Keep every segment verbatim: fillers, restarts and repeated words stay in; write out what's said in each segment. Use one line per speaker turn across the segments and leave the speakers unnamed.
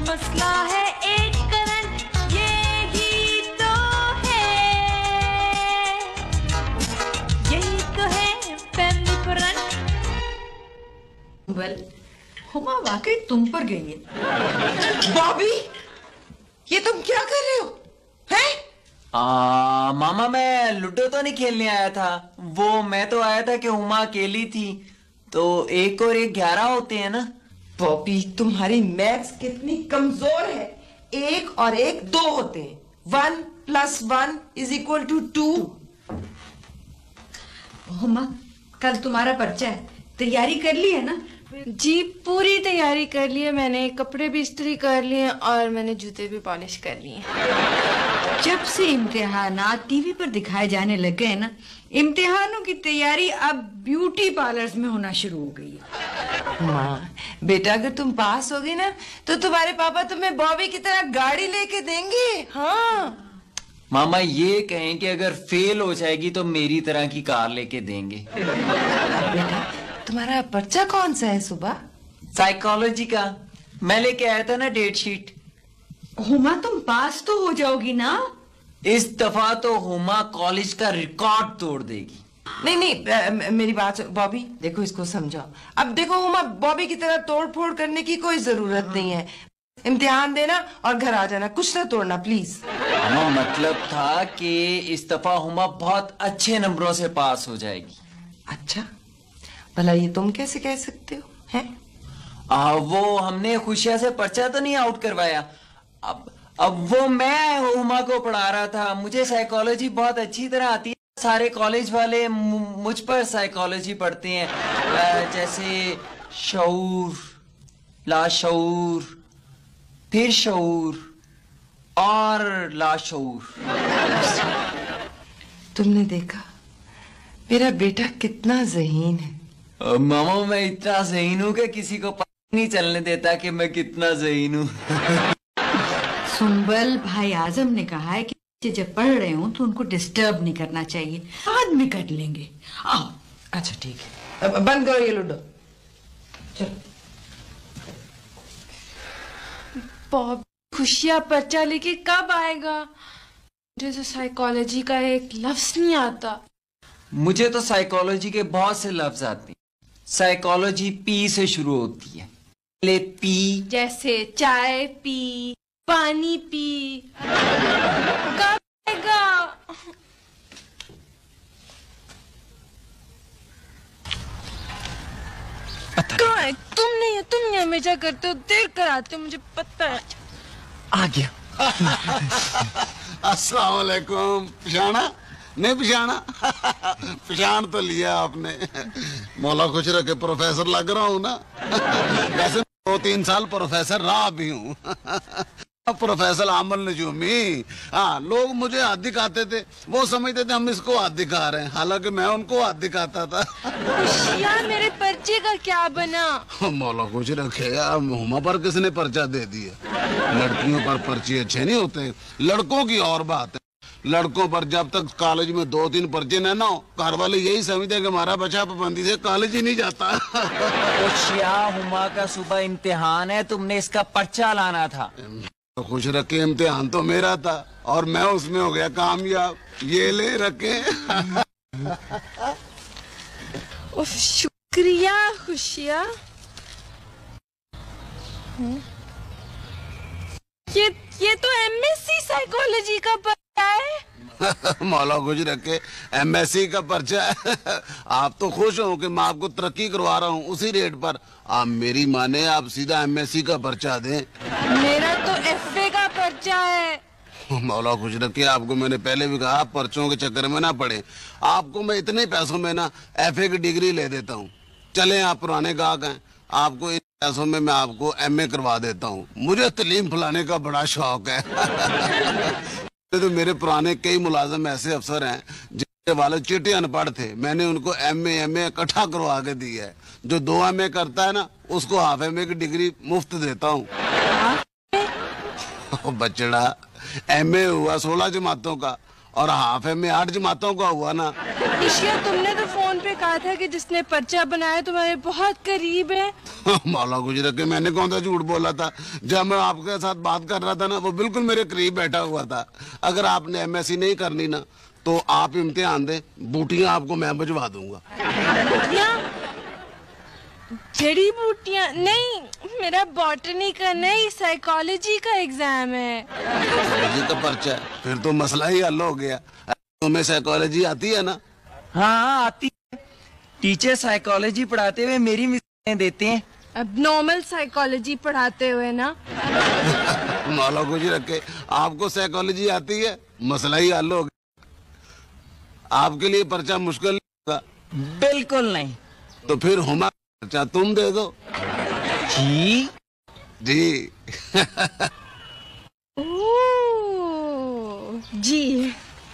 मसला है एक करंट, ये ही तो है, यही तो है फैमिली करंट।
वेल, हुमा वाकई तुम पर गई है।
बॉबी, ये तुम क्या कर रहे हो? हैं?
आ, मामा मैं लूडो तो नहीं खेलने आया था, वो मैं तो आया था कि हुमा अकेली थी, तो एक और एक ग्यारह होते हैं ना।
बॉबी, तुम्हारी मैथ्स कितनी कमजोर है। एक और एक दो होते हैं। One plus one is equal to two.
Huma, कल तुम्हारा पर्चा है, तैयारी कर ली है ना?
जी पूरी तैयारी कर ली है मैंने, कपड़े भी इस्त्री कर लिए और मैंने जूते भी पॉलिश कर लिए।
जब से इम्तिहानात टीवी पर दिखाए जाने लग गए ना, इम्तिहानों की तैयारी अब ब्यूटी पार्लर्स में होना शुरू हो गई है।
माँ, बेटा अगर तुम पास होगी ना तो तुम्हारे पापा तुम्हें बॉबी की तरह गाड़ी लेके देंगे। हाँ
मामा ये कहें कि अगर फेल हो जाएगी तो मेरी तरह की कार लेके देंगे।
बेटा, तुम्हारा पर्चा कौन सा है सुबह?
साइकोलॉजी का, मैं लेके आया था ना डेट शीट।
हुमा तुम पास तो हो जाओगी ना?
इस दफा तो हुमा कॉलेज का रिकॉर्ड तोड़ देगी।
नहीं नहीं, मेरी बात बॉबी, देखो इसको समझाओ। अब देखो हुमा, बॉबी की तरह तोड़ फोड़ करने की कोई जरूरत नहीं है। इम्तिहान देना और घर आ जाना, कुछ ना तोड़ना प्लीज।
हाँ, मतलब था कि इस दफा हुमा बहुत अच्छे नंबरों से पास हो जाएगी।
अच्छा, भला ये तुम कैसे कह सकते हो? हैं?
आ, वो हमने खुशिया से पर्चा तो नहीं आउट करवाया। अब अब वो मैं हुमा को पढ़ा रहा था। मुझे साइकोलॉजी बहुत अच्छी तरह आती है। सारे कॉलेज वाले मुझ पर साइकोलॉजी पढ़ते हैं, आ, जैसे शऊर, लाशऊर, फिर शऊर और लाशऊर।
तुमने देखा मेरा बेटा कितना ज़हीन है।
मामा मैं इतना ज़हीन हूँ कि किसी को पता नहीं चलने देता कि मैं कितना ज़हीन हूँ।
सुंबल भाई आजम ने कहा है कि जब पढ़ रहे हो तो उनको डिस्टर्ब नहीं करना चाहिए, बाद में कर लेंगे। आओ।
अच्छा ठीक है, अब बंद करो ये लूडो। चलो।
बॉब, खुशियाँ पर्चा लेके कब आएगा? मुझे तो साइकोलॉजी का एक लफ्ज नहीं आता।
मुझे तो साइकोलॉजी के बहुत से लफ्ज आते हैं। साइकोलॉजी पी से शुरू होती है। पहले पी
जैसे चाय पी, पानी पी। कब आएगा? कहाँ है? तुम नहीं है, तुम नहीं हमेशा करते हो, देर कराते हो, मुझे पता है।
आ गया।
अस्सलाम वालेकुम। पिछाना नहीं पिछाना? पिछान तो लिया आपने। मौला खुश रखे, प्रोफेसर लग रहा हूँ ना। वैसे दो तीन साल प्रोफेसर रहा भी हूँ। प्रोफेसर आमल नजूमी। हाँ, लोग मुझे हाथ दिखाते थे, वो समझते थे हम इसको हाथ दिखा रहे हैं, हालांकि मैं उनको हाथ दिखाता था।
यार मेरे पर्चे का क्या बना?
मौला कुछ रखे यार, हुमा पर किसने पर्चा दे दिया? लड़कियों पर पर्चे अच्छे नहीं होते, लड़कों की और बात है। लड़कों पर जब तक कॉलेज में दो तीन पर्चे न हो, घर वाले यही समझते हैं कि हमारा बच्चा पाबंदी से कॉलेज ही नहीं जाता।
खुशिया, हुमा का सुबह इम्तिहान है, तुमने इसका पर्चा लाना था।
तो खुश रखे, इम्तिहान तो मेरा था और मैं उसमें हो गया कामयाब। ये ले रखे।
उफ, शुक्रिया खुशिया। ये ये तो एमएससी साइकोलॉजी का पर्चा है।
मौला खुश रखे, एमएससी का पर्चा है। आप तो खुश हो कि मैं आपको तरक्की करवा रहा हूँ उसी रेट पर। आप मेरी माने, आप सीधा एमएससी का पर्चा दें।
मेरा तो एफए का पर्चा है।
मौला खुश रखे, आपको मैंने पहले भी कहा पर्चों के चक्कर में ना पड़े। आपको मैं इतने पैसों में ना एफए की डिग्री ले देता हूँ। चले, आप पुराने गाहक हैं, आपको इन पैसों में मैं आपको एमए करवा देता हूँ। मुझे तालीम फैलाने का बड़ा शौक है। तो मेरे पुराने कई मुलाजिम ऐसे अफसर हैं जिनके वाले चिट्टे अनपढ़ थे, मैंने उनको एमए एमए इकट्ठा करवा के दी है। जो दो एमए करता है ना, उसको हाफ एमए की डिग्री मुफ्त देता हूँ। बचड़ा, एमए हुआ सोलह जमातों का और हाफ एमए आठ जमातों का हुआ ना।
खुशिया, तुमने तो फोन फोन पे कहा था कि जिसने पर्चा बनाया तुम्हारे बहुत करीब है।
मौला गुजर के मैंने कौन सा झूठ बोला था? जब मैं आपके साथ बात कर रहा था ना, वो बिल्कुल मेरे करीब बैठा हुआ था। अगर आपने एमएससी नहीं करनी ना तो आप इम्तिहान दें, बूटियां आपको मैं भिजवा दूंगा।
जड़ी बूटियां नहीं, मेरा बॉटनी का नहीं, साइकोलॉजी का एग्जाम है।
साइकोलॉजी का पर्चा है, फिर तो मसला ही हल हो गया। तुम्हें साइकोलॉजी आती है ना?
हाँ आती है। टीचर साइकोलॉजी पढ़ाते हुए मेरी मिसालें देते हैं।
अब नॉर्मल साइकोलॉजी पढ़ाते हुए ना।
मौला गुजर के आपको साइकोलॉजी आती है, मसला ही हल हो गया। आपके लिए पर्चा मुश्किल नहीं होगा।
बिल्कुल नहीं।
तो फिर हुमा पर्चा तुम दे दो।
जी
जी।
ओह, जी।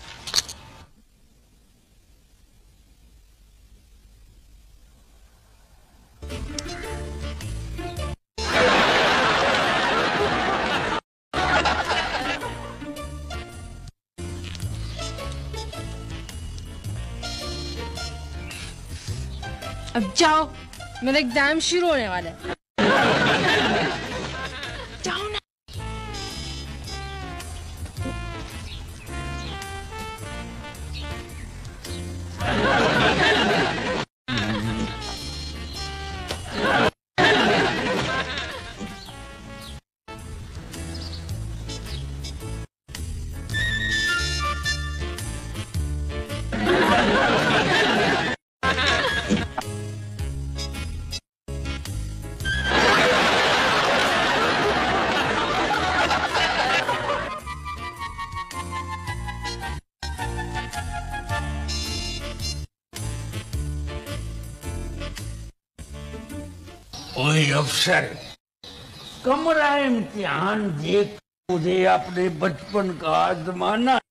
अब जाओ, मेरा एग्जाम शुरू होने वाला है। जाओ ना।
ओए अफसर, कमरा इम्तिहान देख मुझे अपने बचपन का जमाना